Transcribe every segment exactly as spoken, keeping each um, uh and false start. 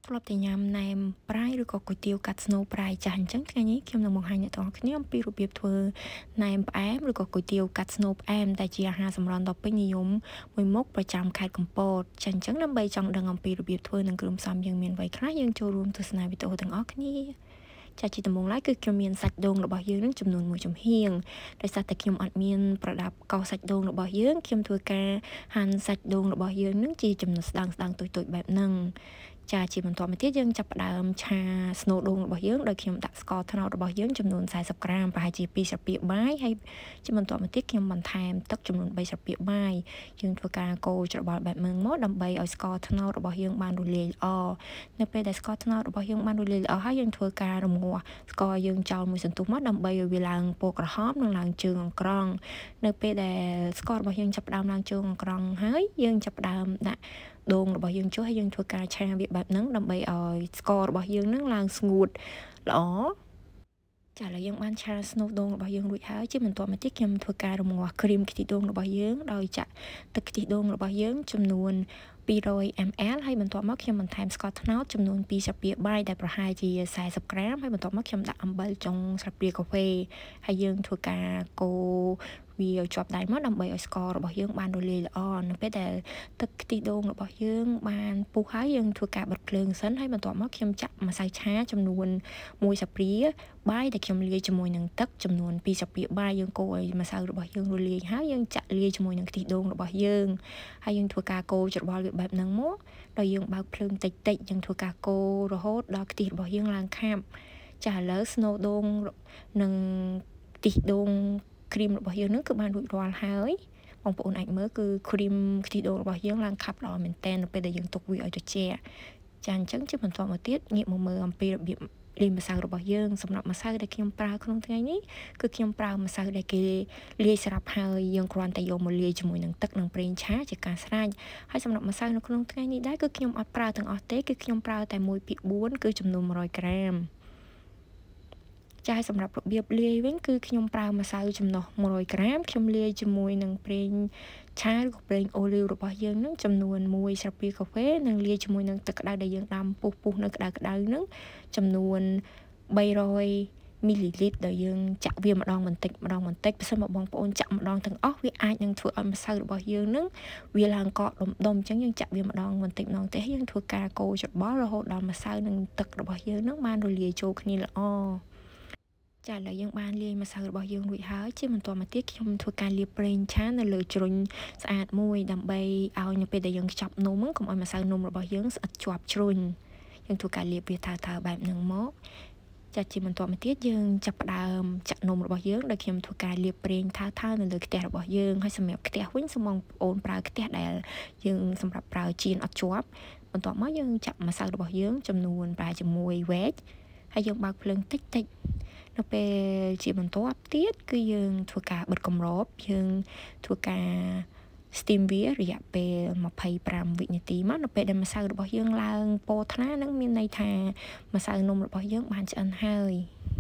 ធ្លាប់តែញ៉ាំណែមប្រៃឬក៏គុយទាវកាត់ស្នូលប្រៃចាស់អញ្ចឹងថ្ងៃនេះខ្ញុំនឹងបង្ហាញអ្នកទាំងអស់គ្នាអំពីរបៀបធ្វើណែមផ្អែមឬក៏គុយទាវកាត់ស្នូលផ្អែមដែលជាអាហារសម្រន់ដ៏ពេញនិយមមួយមុខប្រចាំខេត្តកំពតចា៎អញ្ចឹងដើម្បីចង់ដឹងអំពីរបៀបធ្វើនិងគ្រឿងផ្សំយើងមានអ្វីខ្លះយើងចូលរួមទស្សនាវីដេអូទាំងអស់គ្នាចាជាដំបូងឡើយគឺខ្ញុំមានសាច់ដូងរបស់យើងនឹងចំនួនមួយចំហៀងដោយសារតែខ្ញុំអត់មានប្រដាប់កោសសាច់ដូងរបស់យើងខ្ញុំធ្វើការហាន់សាច់ដូងរបស់យើងនឹងជាចំណិតស្ដើងស្ដើងតូចៗបែបហ្នឹងចាជាបន្តមកទៀតយើងចាប់ផ្ដើមឆាស្នូលដូងរបស់យើងដោយខ្ញុំដាក់ស្ករត្នោតរបស់យើងចំនួនสี่สิบក្រាមប្រហែលជាពីរស្លាបព្រាបាយហើយជាបន្តមកទៀតខ្ញុំបន្ថែមទឹកចំនួនបីស្លាបព្រាបាយយើងធ្វើការកូរច្របល់បែបហ្នឹងមកដើម្បីឲ្យស្ករត្នោតរបស់យើងបានរលាយល្អនៅពេលដែលស្ករត្នោតរបស់យើងបានរលាយល្អហើយយើងធ្វើការរំងាស់ស្ករយើងចោលមួយសន្ទុះមកដើម្បីឲ្យវាឡើងពណ៌ក្រហមនិងឡើងជើងអង្ក្រងនៅពេលដែលស្កររបស់យើងចាប់ផ្ដើមឡើងជើងអង្ក្រងហើយយើងចាប់ផ្ដើមដាក់ដូងរបស់យើងចូលហើយយើងធ្វើការឆាវាបែបហ្នឹងដើម្បីឲ្យស្កររបស់យើងនឹងឡើងស្ងួតល្អចាឥឡូវយើងបានឆាស្នូលដូងរបស់យើងរួចហើយជាបន្តមកទៀតខ្ញុំធ្វើការរំងាស់គ្រីមខ្ទិះដូងរបស់យើងដោយចាក់ទឹកខ្ទិះដូងរបស់យើងចំនួនtwo hundred milliliters ហើយបន្ទាប់មកខ្ញុំបន្ថែមស្ករត្នោតចំនួនtwoស្លាបព្រាបាយដែលប្រហែលជាสี่สิบក្រាមហើយបន្ទាប់មកខ្ញុំដាក់អំបិលចុងស្លាបព្រាកាហ្វេហើយយើងធ្វើការកូរវាឲ្យជាប់ដៃមកដើម្បីឲ្យស្កររបស់យើងបានរលាយល្អនៅពេលដែលទឹកខ្ទិះដូងរបស់យើងបានពុះហើយយើងធ្វើការបិទភ្លើងសិនហើយបន្ទាប់មកខ្ញុំចាក់ម្សៅឆាចំនួនមួយស្លាបព្រាបាយដែលខ្ញុំលាយជាមួយនឹងទឹកចំនួនtwoស្លាបព្រាបាយយើងកូរឲ្យម្សៅរបស់យើងរលាយហើយយើងចាក់លាយជាមួយនឹងខ្ទិះដូងរបស់យើងហើយយើងធ្វើការកូរច្របល់វាបែបហ្នឹងមកដល់យើងបើកភ្លើងតិចតិចយើងធ្វើការកូររហូតដល់ខ្ទិះរបស់យើងឡើងខាប់ចាឥឡូវស្នូលដូងនិងខ្ទិះដូងគ្រីមរបស់យើងនឹងគឺបានរួចរាល់ហើយបងប្អូនអាចមើលគឺគ្រីមខ្ទិះដូងរបស់យើងឡើងខាប់ល្អមែនតើនៅពេលដែលយើងទុកវាឲ្យត្រជាក់ចាអញ្ចឹងជាបន្តមកទៀតងាកមកមើលអំពីរបៀបលាយម្សៅរបស់យើងសម្រាប់ម្សៅដែលខ្ញុំប្រើក្នុងថ្ងៃនេះគឺខ្ញុំប្រើម្សៅដែលគេលាយស្រាប់ហើយយើងគ្រាន់តែយកមកលាយជាមួយនឹងទឹកនិងប្រេងឆាជាការស្រេចហើយសម្រាប់ម្សៅនៅក្នុងថ្ងៃនេះដែរគឺខ្ញុំអត់ប្រើទាំងអស់ទេគឺខ្ញុំប្រើតែone by fourគឺចំនួនone hundredក្រាមចាឲ្យសម្រាប់របៀបលាយវិញគឺខ្ញុំប្រើម្សៅចំណុះone hundredក្រាមខ្ញុំលាយជាមួយនឹងប្រេងឆាឬក៏ប្រេងអូលីវរបស់យើងនឹងចំនួនoneស្លាបព្រាកាហ្វេនិងលាយជាមួយនឹងទឹកក្តៅដែលយើងដាំពុះពុះនៅក្តៅក្តៅនឹងចំនួនthree hundredមីលីលីត្រដែលយើងចាក់វាម្ដងបន្តិចម្ដងបន្តិចបើសិនមកបងប្អូនចាក់ម្ដងទាំងអស់វាអាចនឹងធ្វើឲ្យម្សៅរបស់យើងនឹងវាឡើងកកដុំដុំអញ្ចឹងយើងចាក់វាម្ដងបន្តិចម្ដងទេយើងធ្វើការកូរច្របល់រហូតដល់ម្សៅនិងទឹករបស់យើងនឹងបានរលាយចូលគ្នាល្អចាឥឡូវយើងបានលាយម្សៅរបស់យើងរួចហើយជាបន្តមកទៀតខ្ញុំធ្វើការលាបប្រេងឆានៅលើជ្រុញស្អាតមួយដើម្បីឲ្យនៅពេលដែលយើងខ្ចប់នំហ្នឹងកុំឲ្យម្សៅនំរបស់យើងស្អិតជាប់ជ្រុញយើងធ្វើការលាបវាថើថើបែបហ្នឹងមកចាជាបន្តមកទៀតយើងចាប់ផ្ដើមចាក់នំរបស់យើងដោយខ្ញុំធ្វើការលាបប្រេងថើថើនៅលើខ្ទះរបស់យើងហើយសម្រាប់ខ្ទះវិញសូមបងប្អូនប្រើខ្ទះដែលយើងសម្រាប់ប្រើចៀនអត់ជាប់បន្ទាប់មកយើងចាក់ម្សៅរបស់យើងចំនួនប្រហែលជាមួយវែកហើយយើងបើកភ្លើងតិចតិចនៅពេលជាបន្ទាប់ទៀតគឺយើងធ្វើការបិទគម្របយើងធ្វើការ steam វារយៈពេលtwenty-fiveវិនាទីមកនៅពេលដែលម្សៅរបស់យើងឡើងពណ៌ថ្លានឹងមានន័យថាម្សៅនំរបស់យើងបានឆ្អិនហើយ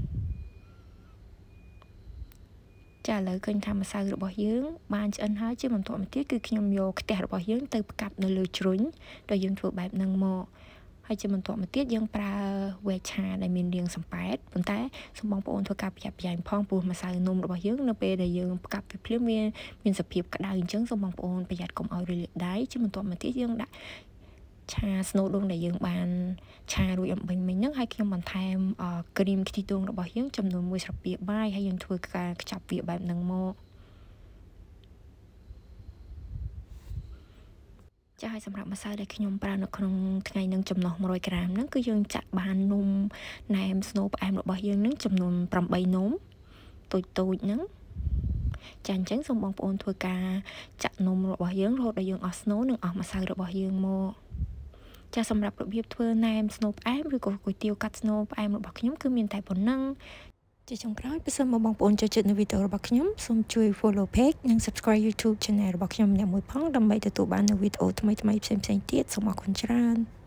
ចាឥឡូវឃើញថាម្សៅរបស់យើងបានឆ្អិនហើយជាបន្តមកទៀតគឺខ្ញុំយកខ្ទះរបស់យើងទៅផ្កាប់នៅលើជ្រុញដោយយើងធ្វើបែបហ្នឹងមកហើយជាបន្តមកទៀតយើងប្រើវែកឆាដែលមានរាងសំប៉ែតប៉ុន្តែសូមបងប្អូនធ្វើការប្រយ័ត្នប្រយែងផងព្រោះម្សៅនំរបស់យើងនៅពេលដែលយើងផ្កាប់វាភ្លាមវាមានសភាពក្តៅអញ្ចឹងសូមបងប្អូនប្រយ័ត្នកុំឲ្យរលាកដៃជាបន្តមកទៀតយើងដាក់ឆាស្នូលដូងដែលយើងបានឆារួចអំបញ្ញមិញហ្នឹងហើយខ្ញុំបន្ថែមគ្រីមខ្ទិះដូងរបស់យើងចំនួនoneស្លាបព្រាបាយហើយយើងធ្វើការខ្ចប់វាបែបហ្នឹងមកចាឲ្យសម្រាប់ម្សៅដែលខ្ញុំប្រើនៅក្នុងថ្ងៃនឹងចំណុះone hundredក្រាមហ្នឹងគឺយើងចាក់បាននំណែមស្នូលផ្អែមរបស់យើងនឹងចំនួនeightនំតូចតូចហ្នឹងចាអញ្ចឹងសូមបងប្អូនធ្វើការចាក់នំរបស់យើងរហូតដល់យើងអស់ស្នូលនិងអស់ម្សៅរបស់យើងមកចាសម្រាប់របៀបធ្វើណែមស្នូលផ្អែមឬក៏គុយទាវកាត់ស្នូលផ្អែមរបស់ខ្ញុំគឺមានតែប៉ុណ្ណឹងជាចុងក្រោយបើសិនមកបងប្អូនចូលចិត្តនៅវីដេអូរបស់ខ្ញុំសូមជួយ follow page និង subscribe YouTube channel របស់ខ្ញុំម្នាក់មួយផងដើម្បីទទួលបាននូវវីដេអូថ្មីៗផ្សេងៗទៀតសូមអរគុណច្រើន